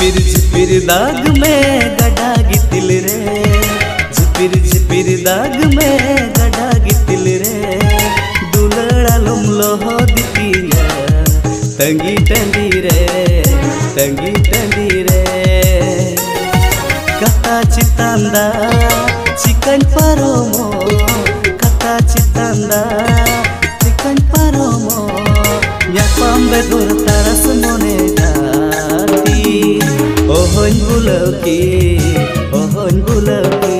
झिपिर झिपिर दाग में गडा गितिल रे, झिपिर झिपिर दाग में गडा गितिल रे, दुलड़ालुम लोहो दितिया तंगी टंडी रे, तंगी टंडी रे। कथा चितांदा चिकन पारोमो, कथा चितांदा चिकन पारोमो, nyapam bedur taras mone dati, ohon bulauki, ohon bulauki।